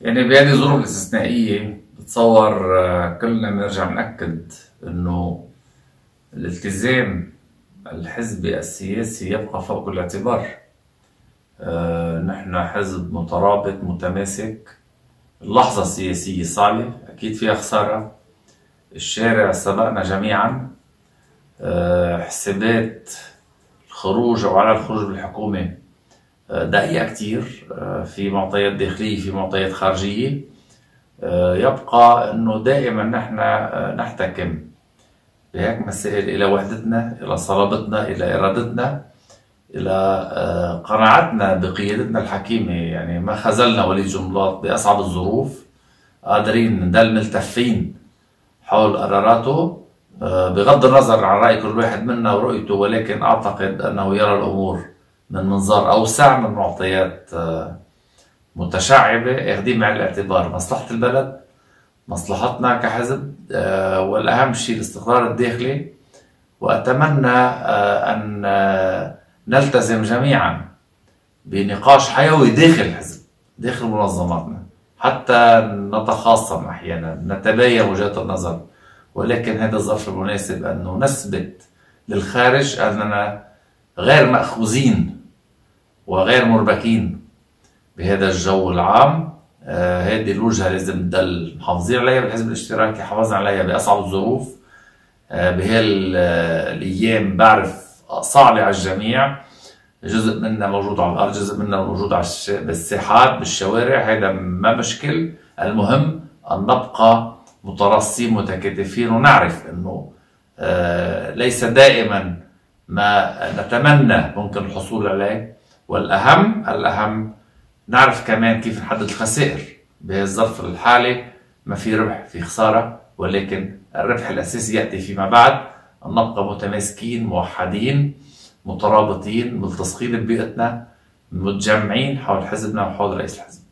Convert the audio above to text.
يعني بهذه الظروف الاستثنائية بتصور كلنا بنرجع بنأكد إنه الالتزام الحزبي السياسي يبقى فوق كل اعتبار. نحن حزب مترابط متماسك. اللحظة السياسية صعبة، أكيد فيها خسارة. الشارع سبقنا جميعا. حسابات الخروج أو على الخروج بالحكومة دقيقة كتير. في معطيات داخلية، في معطيات خارجية. يبقى أنه دائما نحن نحتكم بهيك مسائل إلى وحدتنا، إلى صلابتنا، إلى إرادتنا، إلى قناعتنا بقيادتنا الحكيمة. يعني ما خذلنا وليد جنبلاط بأصعب الظروف، قادرين نضل ملتفين حول قراراته بغض النظر عن رأي كل واحد منا ورؤيته، ولكن أعتقد أنه يرى الأمور من منظار أوسع، من معطيات متشعبة اخذين بعين الاعتبار مصلحة البلد، مصلحتنا كحزب، والأهم شيء الاستقرار الداخلي. وأتمنى أن نلتزم جميعا بنقاش حيوي داخل الحزب، داخل منظماتنا، حتى نتخاصم أحيانا، نتباين وجهات النظر، ولكن هذا الظرف المناسب أنه نثبت للخارج أننا غير مأخوذين وغير مربكين بهذا الجو العام. هذه الوجهة لازم نضل محافظين عليها بالحزب الاشتراكي، حافظنا عليها بأصعب الظروف. بهالأيام بعرف صعبة على الجميع، جزء منا موجود على الأرض، جزء منا موجود على بالساحات بالشوارع، هذا ما مشكل. المهم أن نبقى متراصين متكاتفين، ونعرف أنه ليس دائما ما نتمنى ممكن الحصول عليه. والأهم نعرف كمان كيف نحدد الخسائر بهذا الظرف الحالي. ما في ربح، في خسارة، ولكن الربح الأساسي يأتي فيما بعد. أن نبقى متماسكين، موحدين، مترابطين، ملتصقين ببيئتنا، متجمعين حول حزبنا وحول رئيس الحزب.